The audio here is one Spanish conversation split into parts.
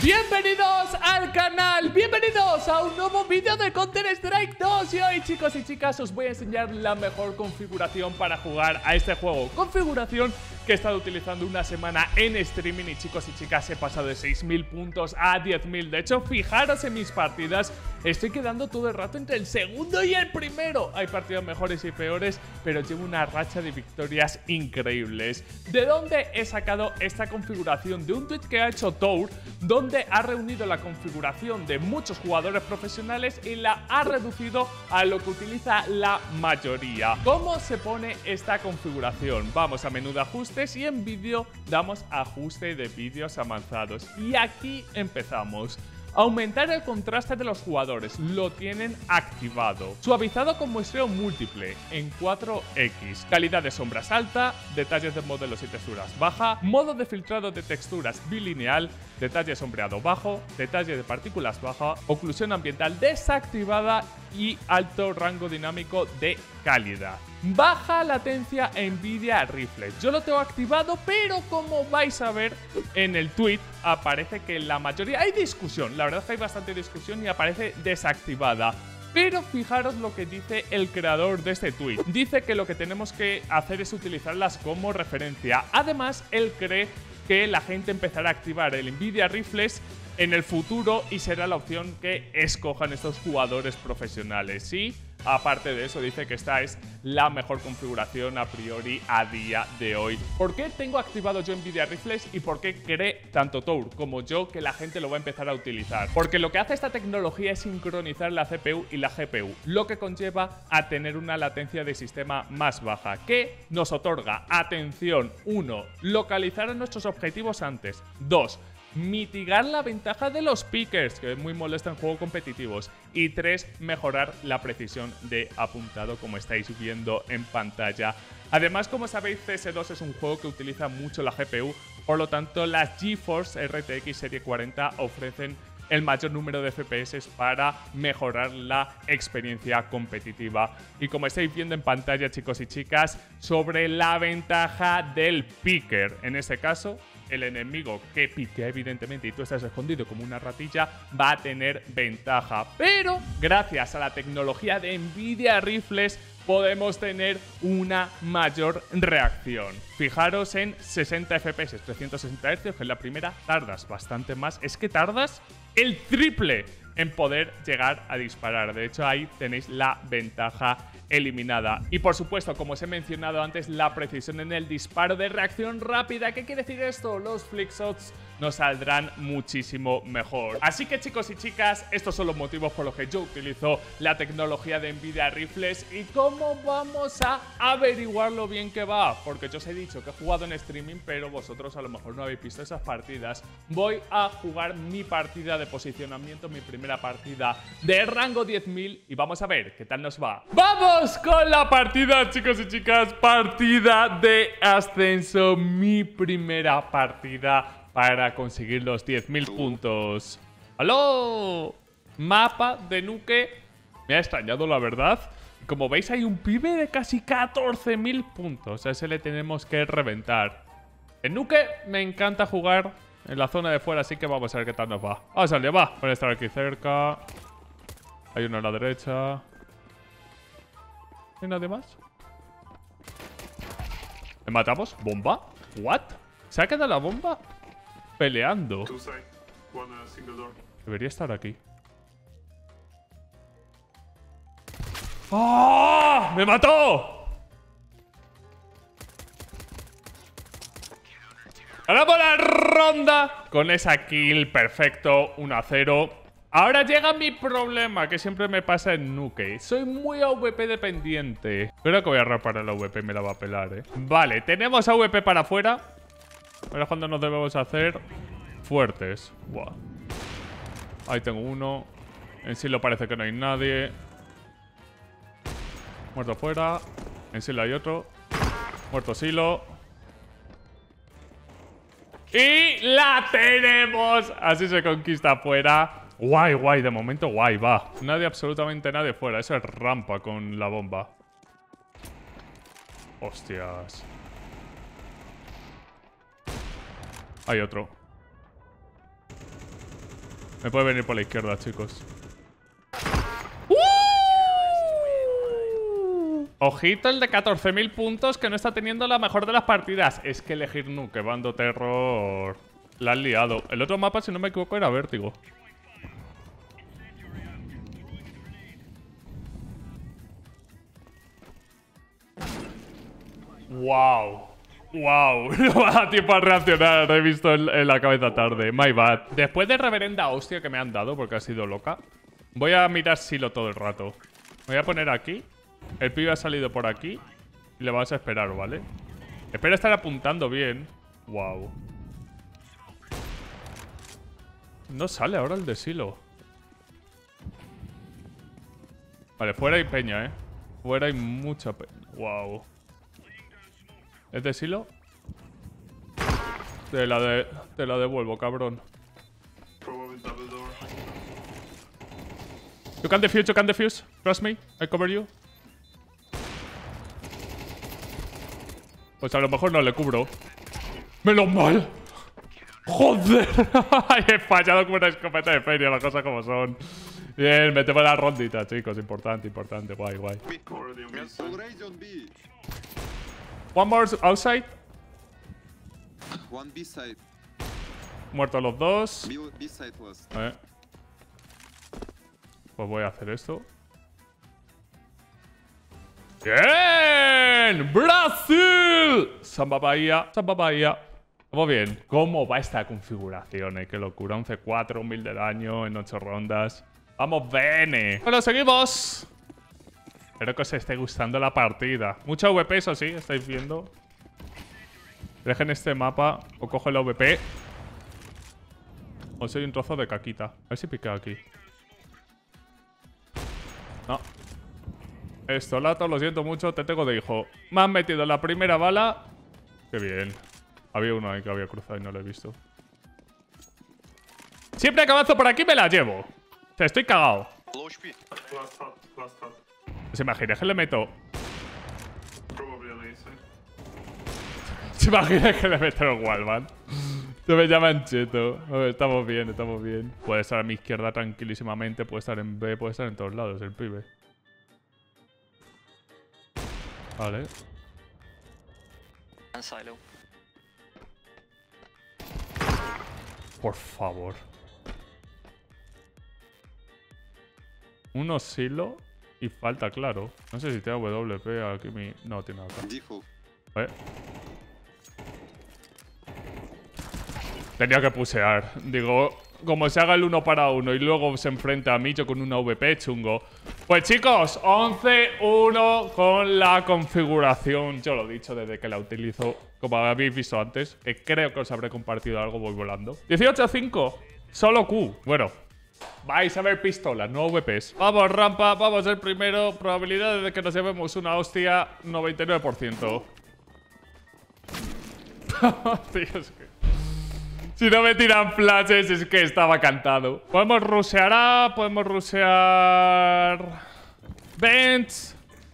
Bienvenidos al canal, bienvenidos a un nuevo vídeo de Counter-Strike 2. Y hoy, chicos y chicas, os voy a enseñar la mejor configuración para jugar a este juego. Configuración que he estado utilizando una semana en streaming y, chicos y chicas, he pasado de 6.000 puntos a 10.000. De hecho, fijaros en mis partidas, estoy quedando todo el rato entre el segundo y el primero. Hay partidos mejores y peores, pero llevo una racha de victorias increíbles. ¿De dónde he sacado esta configuración? De un tweet que ha hecho Tour, donde ha reunido la configuración de muchos jugadores profesionales y la ha reducido a lo que utiliza la mayoría. ¿Cómo se pone esta configuración? Vamos a menú de ajustes y en vídeo damos ajuste de vídeos avanzados. Y aquí empezamos. Aumentar el contraste de los jugadores, lo tienen activado. Suavizado con muestreo múltiple en 4X. Calidad de sombras alta, detalles de modelos y texturas baja, modo de filtrado de texturas bilineal, detalle sombreado bajo, detalle de partículas baja, oclusión ambiental desactivada y alto rango dinámico de calidad. Baja latencia Nvidia Reflex. Yo lo tengo activado, pero como vais a ver en el tweet, aparece que la mayoría... Hay discusión, la verdad es que hay bastante discusión y aparece desactivada. Pero fijaros lo que dice el creador de este tweet. Dice que lo que tenemos que hacer es utilizarlas como referencia. Además, él cree que la gente empezará a activar el Nvidia Reflex en el futuro y será la opción que escojan estos jugadores profesionales. Sí, aparte de eso, dice que esta es la mejor configuración a priori a día de hoy. ¿Por qué tengo activado yo Nvidia Reflex y por qué cree tanto Tour como yo que la gente lo va a empezar a utilizar? Porque lo que hace esta tecnología es sincronizar la CPU y la GPU, lo que conlleva a tener una latencia de sistema más baja, que nos otorga, atención, 1, localizar a nuestros objetivos antes, 2, mitigar la ventaja de los pickers, que es muy molesta en juegos competitivos, y 3, mejorar la precisión de apuntado, como estáis viendo en pantalla. Además, como sabéis, CS2 es un juego que utiliza mucho la GPU, por lo tanto las GeForce RTX Serie 40 ofrecen el mayor número de FPS para mejorar la experiencia competitiva. Y como estáis viendo en pantalla, chicos y chicas, sobre la ventaja del picker, en este caso el enemigo que piquea evidentemente y tú estás escondido como una ratilla va a tener ventaja, pero gracias a la tecnología de Nvidia Reflex podemos tener una mayor reacción. Fijaros en 60 FPS, 360 Hz, que es la primera, tardas bastante más, es que tardas el triple en poder llegar a disparar. De hecho, ahí tenéis la ventaja eliminada. Y por supuesto, como os he mencionado antes, la precisión en el disparo de reacción rápida. ¿Qué quiere decir esto? Los flickshots nos saldrán muchísimo mejor. Así que, chicos y chicas, estos son los motivos por los que yo utilizo la tecnología de Nvidia Reflex. ¿Y cómo vamos a averiguar lo bien que va? Porque yo os he dicho que he jugado en streaming, pero vosotros a lo mejor no habéis visto esas partidas. Voy a jugar mi partida de posicionamiento, mi primera partida de rango 10.000 y vamos a ver qué tal nos va. ¡Vamos con la partida, chicos y chicas! Partida de ascenso, mi primera partida para conseguir los 10.000 puntos. ¡Aló! Mapa de Nuke. Me ha extrañado, la verdad. Como veis, hay un pibe de casi 14.000 puntos. A ese le tenemos que reventar. En Nuke me encanta jugar en la zona de fuera, así que vamos a ver qué tal nos va. Vamos a salir, va. Voy a estar aquí cerca. Hay uno a la derecha. ¿Hay nadie más? ¿Le matamos? ¿Bomba? ¿What? ¿Se ha quedado la bomba? Peleando. Debería estar aquí. ¡Oh! ¡Me mató! ¡Ganamos la ronda! Con esa kill, perfecto, 1-0. Ahora llega mi problema, que siempre me pasa en Nuke. Soy muy AWP dependiente. Creo que voy a reparar la AWP y me la va a pelar, ¿eh? Vale, tenemos AWP para afuera. Ahora es cuando nos debemos hacer fuertes. Buah. Ahí tengo uno. En Silo parece que no hay nadie. Muerto fuera. En Silo hay otro. Muerto Silo. ¡Y la tenemos! Así se conquista afuera. Guay, guay, de momento guay, va. Nadie, absolutamente nadie fuera. Eso es rampa con la bomba. Hostias. Hay otro. Me puede venir por la izquierda, chicos. Ojito el de 14.000 puntos que no está teniendo la mejor de las partidas. Es que elegir Nuke, bando terror. La han liado. El otro mapa, si no me equivoco, era Vértigo. ¡Wow! ¡Wow! No me da tiempo a reaccionar. He visto en la cabeza tarde. My bad. Después de reverenda hostia que me han dado, porque ha sido loca, voy a mirar Silo todo el rato. Me voy a poner aquí. El pibe ha salido por aquí. Y le vas a esperar, ¿vale? Espera estar apuntando bien. ¡Wow! No sale ahora el de Silo. Vale, fuera hay peña, ¿eh? Fuera hay mucha peña. ¡Wow! ¿Es de Silo? Te la devuelvo, cabrón. You can defuse. Trust me. I cover you. Pues a lo mejor no le cubro. ¡Menos mal! ¡Joder! He fallado como una escopeta de feria, las cosas como son. Bien, metemos la rondita, chicos. Importante, importante. Guay, guay. One more outside. One B side. Muertos los dos. B side last. Pues voy a hacer esto. ¡Bien! ¡Brasil! Samba Bahía. Samba Bahía. Vamos bien. ¿Cómo va esta configuración? Qué locura. 11-4, 1000 de daño en 8 rondas. ¡Vamos, bene! Bueno, seguimos. Espero que os esté gustando la partida. Mucha VP, eso sí, estáis viendo. Dejen este mapa o cojo la VP. O soy un trozo de caquita. A ver si pica aquí. No. Esto, Lato, lo siento mucho, te tengo de hijo. Me han metido la primera bala. Qué bien. Había uno ahí que había cruzado y no lo he visto. Siempre que avanzo por aquí me la llevo. O sea, estoy cagado. ¿Se imagina que le meto? ¿Se imagina que le meto el wallman? Se me llaman cheto. A ver, estamos bien, estamos bien. Puede estar a mi izquierda tranquilísimamente. Puede estar en B, puede estar en todos lados el pibe. Vale. Por favor. Uno Silo y falta, claro. No sé si tiene WP aquí mi... No, tiene acá. Tenía que pusear. Digo, como se haga el 1 para 1 y luego se enfrenta a mí yo con una VP, chungo. Pues chicos, 11-1 con la configuración. Yo lo he dicho desde que la utilizo, como habéis visto antes, que creo que os habré compartido algo, voy volando. 18-5, solo Q. Bueno, vais a ver pistolas, no VPs. Vamos, rampa, vamos el primero. Probabilidades de que nos llevemos una hostia, 99%. Tío, es que... Si no me tiran flashes es que estaba cantado. Podemos rushear A, podemos rushear... Vents.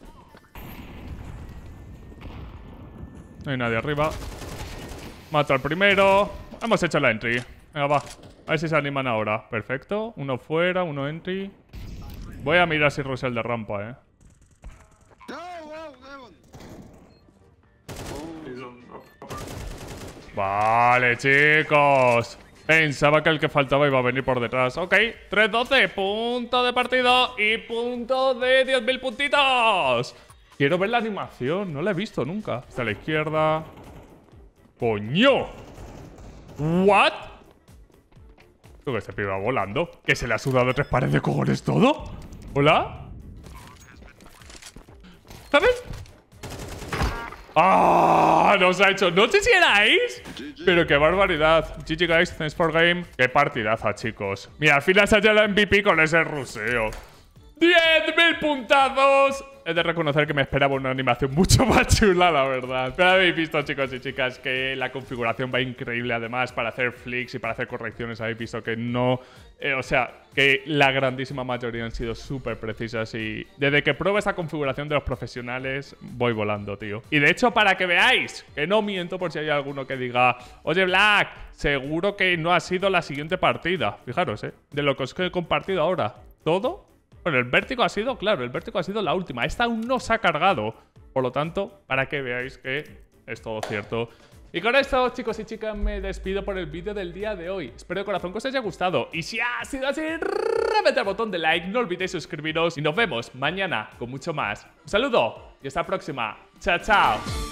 No hay nadie arriba. Mato al primero. Hemos hecho la entry. Venga, va. A ver si se animan ahora. Perfecto. Uno fuera, uno entry. Voy a mirar si rushea el de rampa, Vale, chicos. Pensaba que el que faltaba iba a venir por detrás. Ok, 3-12, punto de partido y punto de 10.000 puntitos. Quiero ver la animación, no la he visto nunca. Está a la izquierda. ¡Coño! ¿What? ¿Tú que este pibe va volando? ¿Que se le ha sudado 3 pares de cojones todo? ¿Hola? ¿Sabes? ¡Ah! Nos ha hecho... No sé si erais, pero qué barbaridad. GG guys, thanks for game. Qué partidaza, chicos. Mira, al final se ha hecho la MVP con ese ruseo. 10.000 puntazos. he de reconocer que me esperaba una animación mucho más chula, la verdad. Pero habéis visto, chicos y chicas, que la configuración va increíble. Además, para hacer flicks y para hacer correcciones habéis visto que no... o sea, que la grandísima mayoría han sido súper precisas y desde que pruebo esta configuración de los profesionales voy volando, tío. Y de hecho, para que veáis que no miento, por si hay alguno que diga, oye, Black, seguro que no ha sido la siguiente partida. Fijaros, de lo que os he compartido ahora, todo... Bueno, el vértigo ha sido, claro, el vértigo ha sido la última. Esta aún no se ha cargado. Por lo tanto, para que veáis que es todo cierto. Y con esto, chicos y chicas, me despido por el vídeo del día de hoy. Espero de corazón que os haya gustado. Y si ha sido así, reventad el botón de like, no olvidéis suscribiros. Y nos vemos mañana con mucho más. Un saludo y hasta la próxima. Chao, chao.